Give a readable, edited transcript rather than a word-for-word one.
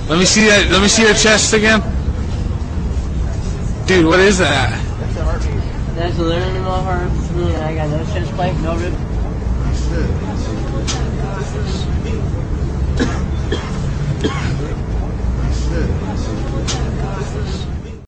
Let me see that. Let me see the chest again. Dude, what is that? That's a heartbeat. That's literally my heart. And I got no chest plate, no rib.